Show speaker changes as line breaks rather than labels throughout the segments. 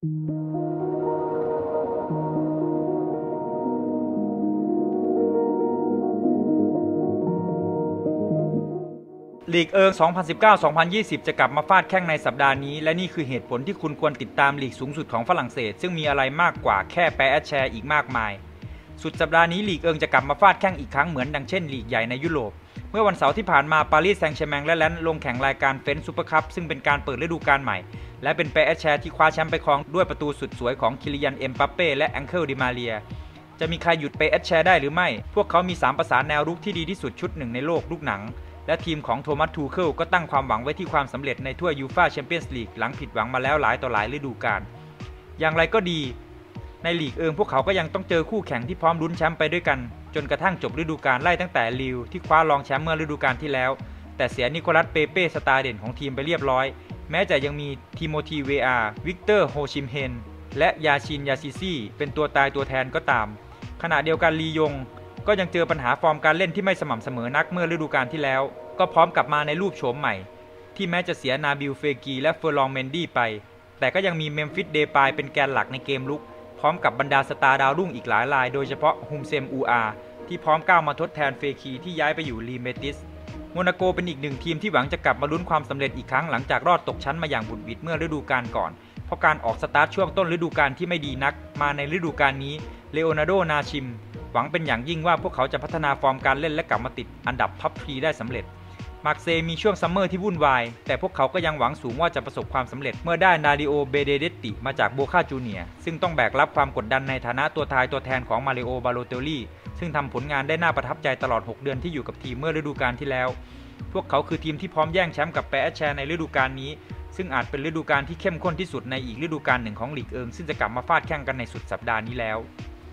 ลีกเอิง 2019-2020 จะกลับมาฟาดแข้งในสัปดาห์นี้และนี่คือเหตุผลที่คุณควรติดตามลีกสูงสุดของฝรั่งเศสซึ่งมีอะไรมากกว่าแค่แปะแชร์อีกมากมายสุดสัปดาห์นี้ลีกเอิงจะกลับมาฟาดแข้งอีกครั้งเหมือนดังเช่นลีกใหญ่ในยุโรปเมื่อวันเสาร์ที่ผ่านมาปารีสแซงต์แชร์แมงและแลนซ์ลงแข่งรายการเฟรนช์ซูเปอร์คัพซึ่งเป็นการเปิดฤดูกาลใหม่และเป็นแปะแชร์ที่คว้าแชมป์ไปครองด้วยประตูสุดสวยของคิลิยันเอ็มบัปเป้และแองเคิลดิมาเรียจะมีใครหยุดเปะแชร์ได้หรือไม่พวกเขามี3ประสานแนวรุกที่ดีที่สุดชุดหนึ่งในโลกลูกหนังและทีมของโทมัส ทูเคิลก็ตั้งความหวังไว้ที่ความสำเร็จในถ้วยยูฟ่าแชมเปี้ยนส์ลีกหลังผิดหวังมาแล้วหลายต่อหลายฤดูกาลอย่างไรก็ดีในลีกเอิงพวกเขาก็ยังต้องเจอคู่แข่งที่พร้อมลุ้นแชมป์ไปด้วยกันจนกระทั่งจบฤดูกาลไล่ตั้งแต่ลิวที่คว้ารองแชมป์เมื่อฤดูกาลที่แล้วแต่เสียนิโคลัสเปเป้สตาร์เด่นของทีมไปเรียบร้อยแม้จะยังมีทิโมธีเวอาร์วิกเตอร์โฮชิมเฮนและยาชินยาซิซี่เป็นตัวตายตัวแทนก็ตามขณะเดียวกันลียงก็ยังเจอปัญหาฟอร์มการเล่นที่ไม่สม่ำเสมอนักเมื่อฤดูกาลที่แล้วก็พร้อมกลับมาในรูปโฉมใหม่ที่แม้จะเสียนาบิลเฟกีและเฟอร์ลองเมนดี้ไปแต่ก็ยังมีเมมฟิสเดปายเป็นแกนหลักในเกมลุกพร้อมกับบรรดาสตาร์ดาวรุ่งอีกหลายรายโดยเฉพาะฮุมเซมอูอาที่พร้อมก้าวมาทดแทนเฟคีที่ย้ายไปอยู่ลีเมติสโมนาโกเป็นอีกหนึ่งทีมที่หวังจะกลับมาลุ้นความสำเร็จอีกครั้งหลังจากรอดตกชั้นมาอย่างบุดหวิดเมื่อฤดูกาลก่อนเพราะการออกสตาร์ทช่วงต้นฤดูกาลที่ไม่ดีนักมาในฤดูกาลนี้เลโอนาร์โดนาชิมหวังเป็นอย่างยิ่งว่าพวกเขาจะพัฒนาฟอร์มการเล่นและกลับมาติดอันดับท็อป3ได้สำเร็จมาร์เซย์มีช่วงซัมเมอร์ที่วุ่นวายแต่พวกเขาก็ยังหวังสูงว่าจะประสบความสำเร็จเมื่อได้นาริโอเบเดเดตติมาจากโบคาจูเนียร์ซึ่งต้องแบกรับความกดดันในฐานะตัวทายตัวแทนของมาริโอบาโลเตลลี่ซึ่งทำผลงานได้น่าประทับใจตลอด6เดือนที่อยู่กับทีมเมื่อฤดูกาลที่แล้วพวกเขาคือทีมที่พร้อมแย่งแชมป์กับแปะแชร์ในฤดูกาลนี้ซึ่งอาจเป็นฤดูกาลที่เข้มข้นที่สุดในอีกฤดูกาลหนึ่งของลีกเอิงซึ่งจะกลับมาฟาดแข่งกันในสุดสัปดาห์นี้แล้ว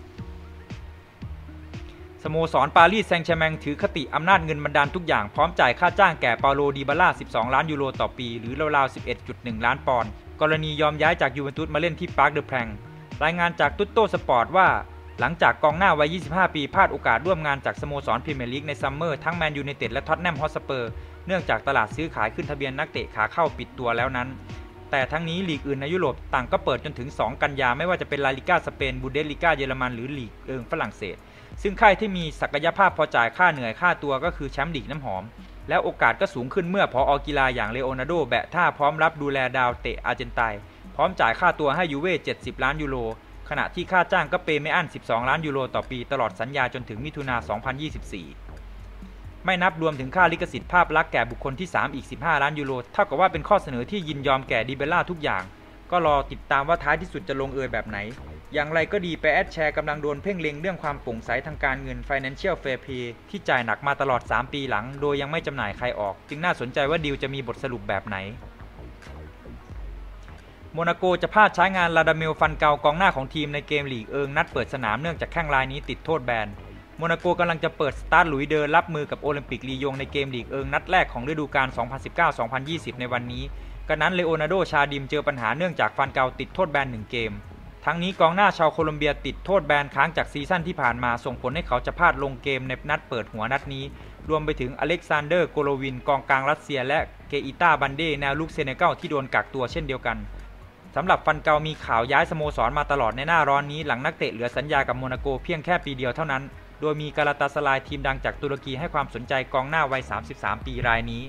สโมสรปารีสแซงต์แชร์แมงถือคติอำนาจเงินบันดาลทุกอย่างพร้อมจ่ายค่าจ้างแก่เปาโลดิบาล่า12 ล้านยูโรต่อปีหรือราวๆ 11.1 ล้านปอนด์กรณียอมย้ายจากยูเวนตุสมาเล่นที่ปาร์คเดอแพรงรายงานจากตุ๊ตโตสปอร์ตว่าหลังจากกองหน้าวัย25 ปีพลาดโอกาสร่วมงานจากสโมสรพรีเมียร์ลีกในซัมเมอร์ทั้งแมนยูไนเต็ดและท็อตแนมฮอตสเปอร์เนื่องจากตลาดซื้อขายขึ้นทะเบียนนักเตะขาเข้าปิดตัวแล้วนั้นแต่ทั้งนี้ลีกอื่นในยุโรปต่างก็เปิดจนถึง2 กันยาไม่ว่าจะเป็นลาลิก้าสเปนบูเดสลิก้าเยอรมันหรือลีกเอิงฝรั่งเศสซึ่งค่ายที่มีศักยภาพพอจ่ายค่าเหนื่อยค่าตัวก็คือแชมป์ลีกน้ำหอมและโอกาสก็สูงขึ้นเมื่อผอ.กีฬาอย่างเลโอนาร์โดแบะท่าพร้อมรับดูแลดาวเตะอาร์เจนไตน์พร้อมจ่ายค่าตัวให้ยูเว่70 ล้านยูโรขณะที่ค่าจ้างก็เปย์ไม่อั้น12 ล้านยูโรต่อปีตลอดสัญญาจนถึงมิถุนายน 2024ไม่นับรวมถึงค่าลิขสิทธิ์ภาพลักษณ์แก่บุคคลที่3อีก15 ล้านยูโรเท่ากับว่าเป็นข้อเสนอที่ยินยอมแก่ดิเบลล่าทุกอย่างก็รอติดตามว่าท้ายที่สุดจะลงเอยแบบไหนอย่างไรก็ดีแปะแชร์กำลังโดนเพ่งเล็งเรื่องความโปร่งใสทางการเงิน Financial Fair Play ที่จ่ายหนักมาตลอด3 ปีหลังโดยยังไม่จำหน่ายใครออกจึงน่าสนใจว่าดีลจะมีบทสรุปแบบไหนโมนาโกจะพลาดใช้งานลาดาเมลฟันเกากองหน้าของทีมในเกมลีกเอิงนัดเปิดสนามเนื่องจากแข้งรายนี้ติดโทษแบนโมนาโกกำลังจะเปิดสตาร์ทหลุยเดินรับมือกับโอลิมปิกลียงในเกมลีกเอิงนัดแรกของฤดูกาล 2019-2020 ในวันนี้กระนั้นเลโอนาร์โดชาดิมเจอปัญหาเนื่องจากฟันเกาติดโทษแบน1 เกมทั้งนี้กองหน้าชาวโคลอมเบียติดโทษแบนค้างจากซีซั่นที่ผ่านมาส่งผลให้เขาจะพลาดลงเกมในนัดเปิดหัวนัดนี้รวมไปถึงอเล็กซานเดอร์โกโลวินกองกลางรัสเซียและเกอิต้าบันเดแนวลุกเซเนกัลที่โดนกักตัวเช่นเดียวกันสำหรับฟันเกามีข่าวย้ายสโมสรมาตลอดในหน้าร้อนนี้หลังนักเตะเหลือสัญญากับโมนาโกเพียงแค่ปีเดียวเท่านั้นโดยมีกาลาตาสลายทีมดังจากตุรกีให้ความสนใจกองหน้าวัย33 ปีรายนี้